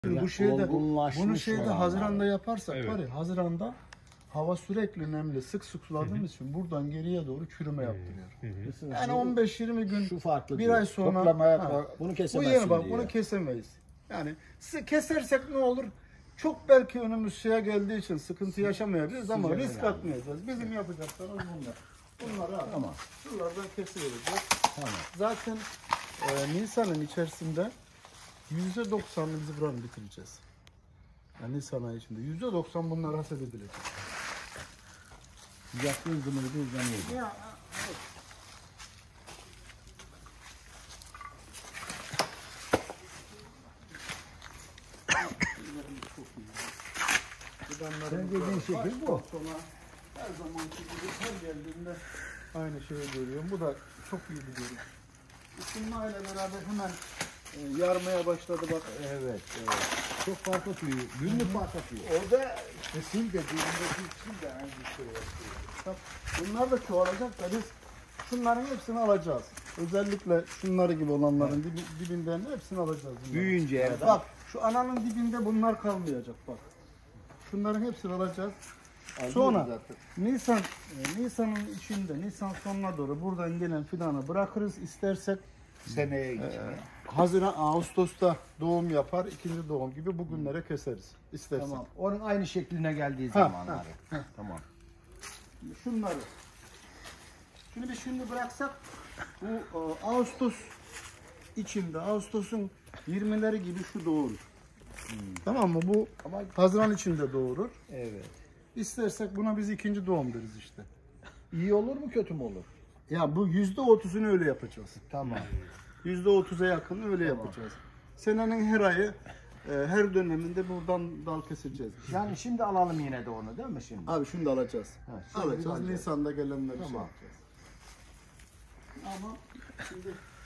Bu şeyde, bunu şeyde Haziran'da yaparsak evet. var ya, Haziran'da hava sürekli nemli, sık suladığımız için buradan geriye doğru çürüme yaptırıyor. Yani 15-20 gün, şu farklı bir diyor. ay sonra Toplamaya bunu kesemezsin bak, diyor. bunu kesemeyiz. Yani kesersek ne olur? Çok belki önümüz şeye geldiği için sıkıntı yaşamayabiliriz ama risk atmayacağız. Bizim yapacaklarımız bunlar. Bunları al. Tamam. Şuralardan kesivereceğiz. Tamam. Zaten Nisan'ın içerisinde %90'ını biz buranı bitireceğiz. Yani Nisan ayı içinde %90 bunlar hasat edilecek. Yaktığın zımırı uzanıyor. Ya, evet. Sen dediğin şekil bu. Her zamanki gibi her geldiğinde aynı şeyi görüyorum. Bu da çok iyi bir görüyorum. Isınmayla beraber hemen yarmaya başladı bak. Evet, evet. Çok fark atıyor. Günlük fark atıyor. Orada sil dediğimde sil de aynı şey yapıyor. Bunlar da çoğalacak da biz şunların hepsini alacağız. Özellikle şunları gibi olanların dibinden hepsini alacağız. Büyüyünceye kadar. Bak şu ananın dibinde bunlar kalmayacak bak. Şunların hepsini alacağız. Sonra Nisan'ın içinde, Nisan sonuna doğru buradan gelen fidanı bırakırız. İstersek seneye Haziran, Ağustos'ta doğum yapar, ikinci doğum gibi bugünlere keseriz. İstersek. Tamam. Onun aynı şekline geldiği zamanları. Tamam. Şunları. Şunu bir şimdi bıraksak bu Ağustos içinde, Ağustos'un 20'leri gibi şu doğurur. Tamam mı? Bu ama Haziran içinde doğurur. Evet. İstersek buna biz ikinci doğum deriz işte. İyi olur mu kötü mü olur? Ya bu %30'unu öyle yapacağız. Tamam. %30'a yakın öyle yapacağız. Senenin her ayı, her döneminde buradan dal keseceğiz. Yani şimdi alalım yine de onu değil mi şimdi? Abi şunu da alacağız. Alacağız. alacağız. Nisan'da gelenleri Tamam. şey yapacağız. Ama şimdi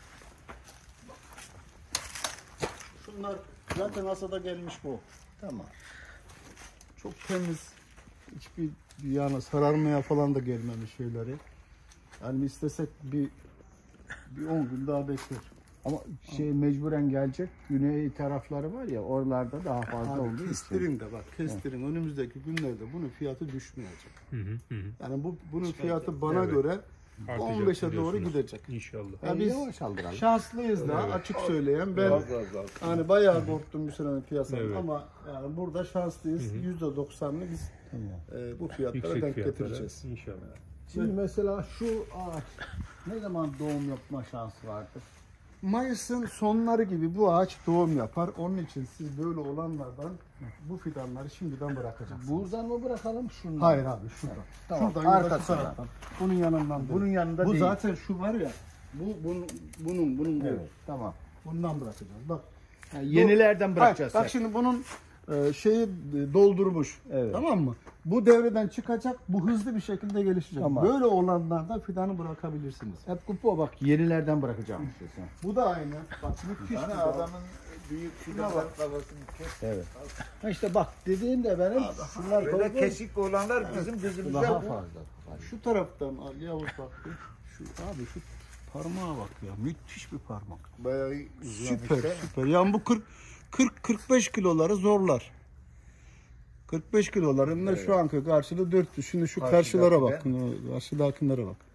şunlar zaten hasada gelmiş bu. Tamam. Çok temiz. Hiçbir yani sararmaya falan da gelmemiş şeyleri. Yani istesek bir 10 gün daha bekler. Ama mecburen gelecek. Güney tarafları var ya, oralarda daha fazla olduğu için. Kestirin de bak, kestirin önümüzdeki günlerde bunun fiyatı düşmeyecek. Yani bunun fiyatı bana göre 15'e doğru gidecek. İnşallah. Ya biz yavaş aldıralım. şanslıyız da açık söyleyen. Ben hani bayağı korktum bir senenin piyasadan ama yani burada şanslıyız. %90'ını biz bu fiyatlara denk getireceğiz. İnşallah. Şimdi mesela şu ağaç ne zaman doğum yapma şansı vardır? Mayıs'ın sonları gibi bu ağaç doğum yapar. Onun için siz böyle olanlardan bu fidanları şimdiden bırakacaksınız. Buradan mı bırakalım şundan? Hayır abi şuradan. Tamam. Şuradan ya da şu Arkasından. taraftan. Bunun yanından değil. Bunun yanında bu değil. zaten şu var ya. Bunun değil. Evet, tamam. Bundan bırakacağız. Bak. Yani yenilerden bırakacağız. Bak şimdi bunun şeyi doldurmuş. Evet. Tamam mı? Bu devreden çıkacak. Bu hızlı bir şekilde gelişecek. Tamam. Böyle olanlardan fidanı bırakabilirsiniz. Hep kupa bak, yenilerden bırakacağım işte sen. Bu da aynı. Bak müthiş bir adamın büyük fidan baklavasını kes. Evet. Ha işte bak dediğinde benim şunlar Böyle koydu. kesik olanlar bizim gözümüzde Daha bu. fazla. Şu taraftan al Yavuz bak. Şu abi şu parmağa bak ya. Müthiş bir parmak. Bayağı uzamış. Süper. Yani bu 40-45 kiloları zorlar. 45 kilolarında şu anki karşılığı 400. Şimdi şu karşılara bak. Karşıdakilere bak.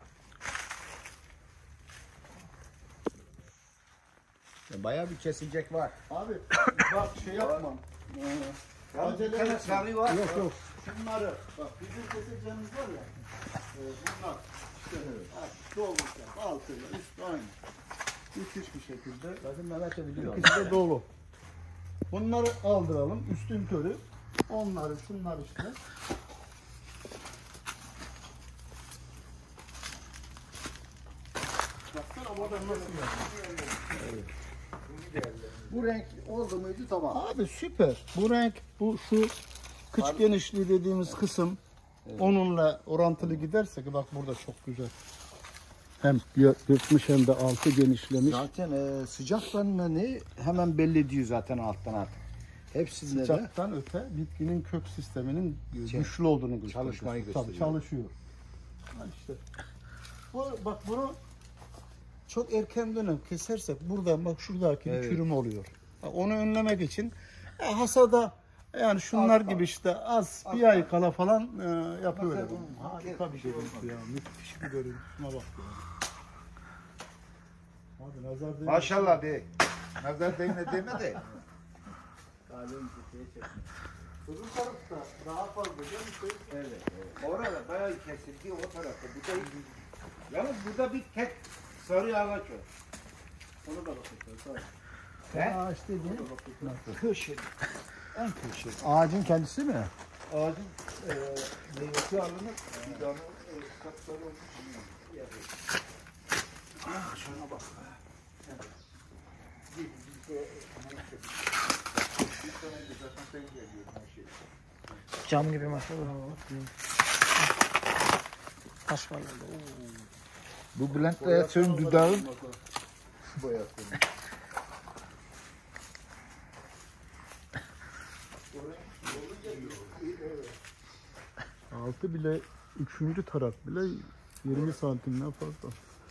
Bayağı bir kesilecek var. Abi bak şey yapmam. Acele Bir tane etme. sarı var. Yok. Şunları bak bizim keseceğimiz var ya. Bunlar. İşte şu olmuşlar. Altıyla üstü aynı. Müthiş bir şekilde. Zaten Mehmet de biliyor. İkisi de dolu. Bunları aldıralım. Üstün körü. Onları şunlar işte. Baksana burada nasıl yani. Bu renk oldu muydu tamam. Abi süper. Bu renk, şu kıç genişliği dediğimiz kısım onunla orantılı gidersek bak burada çok güzel. Hem yırtmış hem de altı genişlemiş. Zaten sıcaklarına ne hemen belli ediyor zaten alttan artık. Hepsinde de Sıcaktan öte bitkinin kök sisteminin güçlü olduğunu gösteriyor. Çalışmayı Tabii gösteriyor. çalışıyor. Ha işte. Bak bunu çok erken dönem kesersek buradan bak şuradaki bir çürüm oluyor. Onu önlemek için Hasada yani şunlar gibi işte az bir ay kala falan yapıyor. Mesela bunu. Harika bir görüntü ya. Müthiş bir görüntü. Şuna bak ya. Hadi nazar değmesin. Maşallah de. Nazar değme deme de. Öbür tarafta daha fazla değil mi? Evet. Orada bayağı kesildi o tarafta. Bu da yalnız burada bir tek sarı ağaç var. Ona da bakacağız. Tamam. He? Ağaç dediğin Köşe. En köşe. ağacın kendisi mi? Ağacın meyvesi alınıp bir tane sapsarı olmuş. Ah şuna bak. Bir tane de zaten ben geliyorum her şey. Cam gibi maşallah. Taş var orada. Bu Bülent Ersoy'un dudağın boyası. Altı bile, üçüncü tarak bile 20 santimden fazla.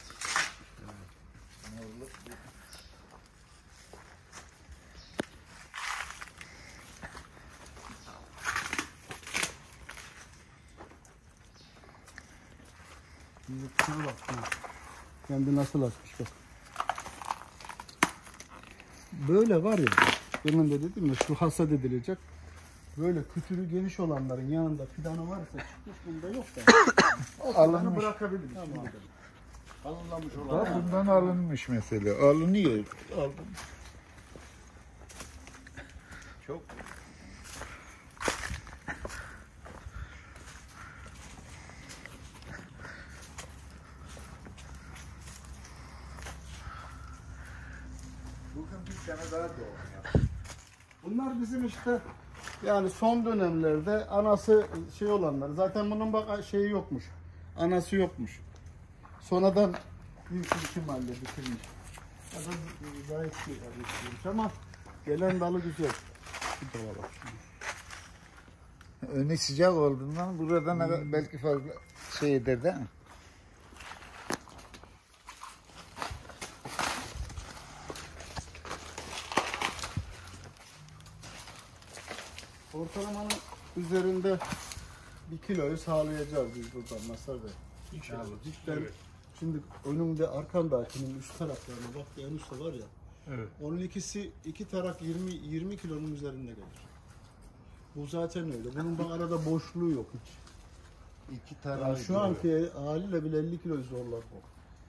Şuna bak ya. Kendi nasıl açmış bak. Böyle var ya, demin de dedim ya şu hasat edilecek. Böyle kütürü geniş olanların yanında fidanı varsa çıkmış bunda yok da. O fidanı Alınmış. bırakabiliriz. Tamam. Alınlamış Bak olan. bundan alınmış mesela. Alınıyor. Aldım. Çok. Bugün bir tane daha doğum. Bunlar bizim işte yani son dönemlerde anası şey olanlar. Zaten bunun bak şeyi yokmuş. Anası yokmuş. Sonradan büyük ihtimalle bitirmiş. Ya da gayet şey bitirmiş ama gelen dalı güzel. Bir dala bak. Önü sıcak olduğundan buradan belki fazla şey eder değil mi? Ortalamanın üzerinde 1 kiloyu sağlayacağız biz buradan Masar Bey. İnşallah. Cidden şimdi önümde arkandakinin üst taraflarına bak en üstte var ya. Evet. Onun ikisi iki tarak 20 kilonun üzerinde gelir. Bu zaten öyle. Bunun bak arada boşluğu yok hiç. İki tane. Yani şu anki haliyle bile 50 kiloyu zorlar bu.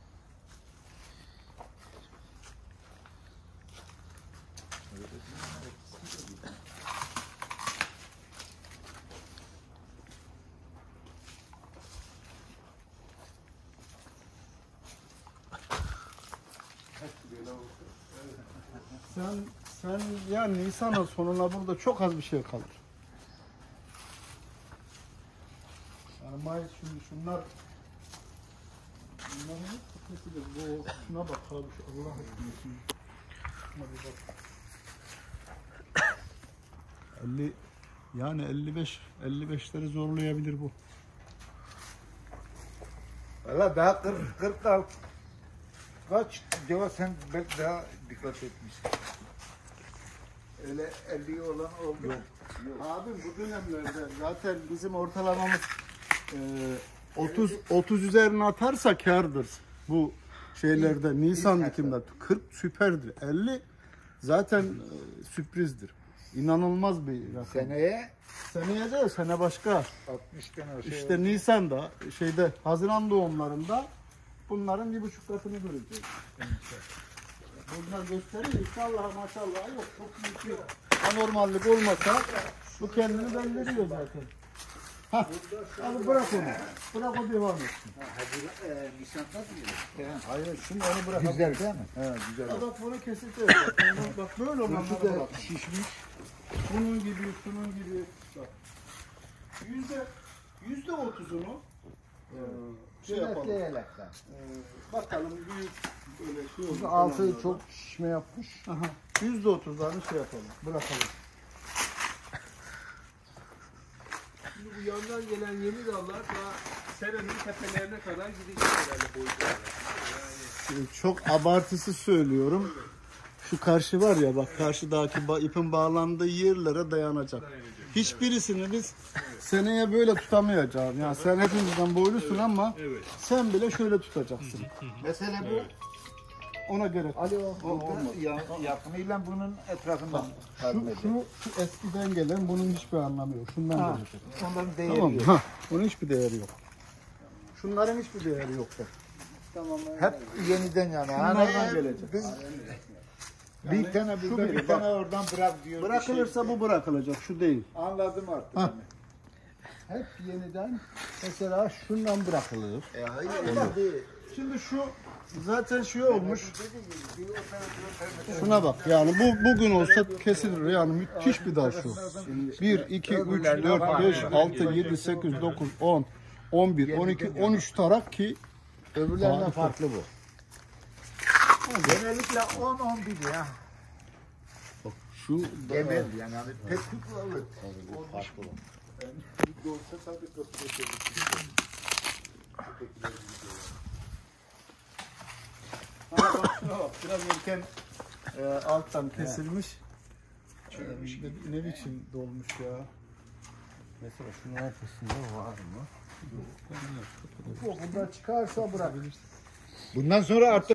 Sen yani Nisan'ın sonuna burada çok az bir şey kalır. Yani Mayıs şimdi şunların ne kısmetidir bu? Şuna bak abi şu Allah aşkına şimdi. Şuna bir bak. 50 yani 55'leri zorlayabilir bu. Valla daha 40 al. Kaç? Cevap sen belki daha dikkat etmişsin. Öyle 50 olan oldu. Yok. Abi bu dönemlerde zaten bizim ortalamamız 30 üzerine atarsa kârdır. Bu şeylerde Nisan dikimde 40 süperdir. 50 zaten sürprizdir. İnanılmaz bir rakam. Seneye de sene başka. 60 tane şey. İşte Nisan'da şeyde Haziran doğumlarında bunların 1,5 katını göreceğiz. Bunlar gösteriyor. İnşallah maşallah yok. Çok büyük bir anormallik olmasa bu kendini belleriyor zaten. Hah. Abi bırak onu. Bırak o devam etsin. Nisan'da mı? Hayır şimdi onu bırak. Güzel değil mi? He güzel. Bak bunu keseceğiz. Bak böyle olanları bırak. Şişmiş. Bunun gibi, şunun gibi. Bak. %30'unu şey yapalım. Bakalım büyük böyle şey olur. Altı çok şişme yapmış. Aha. %30'larını şey yapalım. Bırakalım. Şimdi bu yandan gelen yeni dallar daha senenin tepelerine kadar gidecek herhalde boyutlarla. Yani Çok abartısı söylüyorum. Şu karşı var ya bak karşıdaki ipin bağlandığı yerlere dayanacak. Hiçbirisini biz seneye böyle tutamayacağız. Yani sen hepimizden boylusun ama sen bile şöyle tutacaksın. Mesele bu. Ona göre. Yakınıyla bunun etrafından. Şu eskiden gelen bunun hiçbir anlamı yok. Şundan gelecek. Onların değeri Tamam mı? yok. Ha, onun hiçbir değeri yok. Şunların hiçbir değeri yok. Hep yeniden yani. Şunlardan gelecek. Bir tane Şu burada biri, bir tane oradan bırak diyor. Bırakılırsa bu bırakılacak. Şu değil. Anladım artık. Ha. Hep yeniden mesela şundan bırakılır. Hayır. Şimdi şu zaten şey olmuş. Şuna bak yani bugün olsa kesilir yani müthiş bir dal şu. 1, 2, 3, 4, 5, 6, 7, 8, 9, 10, 11, 12, 13 tarak ki Öbürlerinden farklı bu. Genellikle 10-11 ya. şu Genel yani. Pek tutmalı. Farklı bu. biraz erken alttan kesilmiş. Ne biçim dolmuş ya. Mesela şunun arkasında var mı? Bu burada çıkarsa bırak. Bundan sonra artık